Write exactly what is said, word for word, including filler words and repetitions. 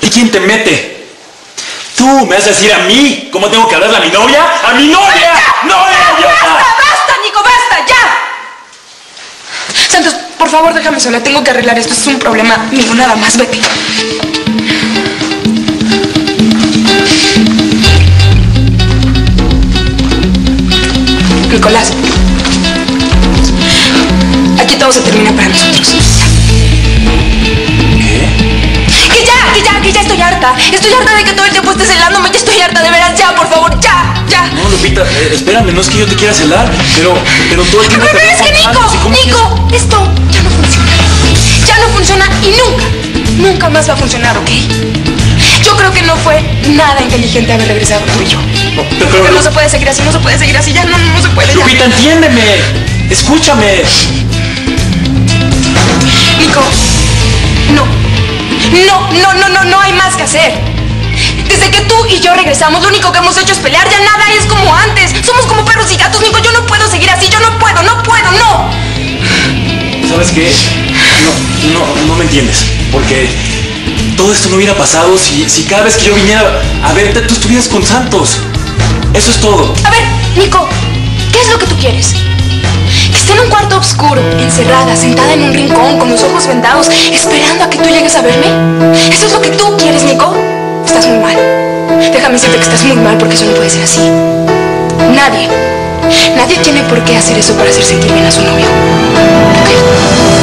ti quién te mete? ¿Tú me vas a decir a mí cómo tengo que hablarle a mi novia? ¡A mi novia! ¡No, idiota! ¡Basta, basta, Nico, basta, ya! Santos, por favor, déjame sola. Tengo que arreglar esto. Es un problema mío, nada más. Vete. Nicolás, aquí todo se termina para nosotros. ¿Qué? Que ya, que ya, que ya estoy harta. Estoy harta de que todo el tiempo estés celándome. Ya estoy harta, de veras, ya, por favor, ya, ya. No, Lupita, eh, espérame, no es que yo te quiera celar, pero, pero todo el tiempo... Pero, pero es que, Nico, Nico, esto ya no funciona. Ya no funciona y nunca, nunca más va a funcionar, ¿ok? Yo creo que no fue nada inteligente haber regresado tú y yo. No, pero, pero, pero no se puede seguir así, no se puede seguir así, ya no, no, no se puede. Lupita, ya. entiéndeme, escúchame. Nico, no, no, no, no, no, no hay más que hacer. Desde que tú y yo regresamos, lo único que hemos hecho es pelear, ya nada es como antes. Somos como perros y gatos, Nico, yo no puedo seguir así, yo no puedo, no puedo, no. ¿Sabes qué? No, no, no me entiendes, porque todo esto no hubiera pasado si, si cada vez que yo viniera a verte tú estuvieras con Santos. Eso es todo. A ver, Nico, ¿qué es lo que tú quieres? Que esté en un cuarto oscuro, encerrada, sentada en un rincón, con los ojos vendados, esperando a que tú llegues a verme. ¿Eso es lo que tú quieres, Nico? Estás muy mal. Déjame decirte que estás muy mal porque eso no puede ser así. Nadie, nadie tiene por qué hacer eso para hacer sentir bien a su novio. ¿Ok?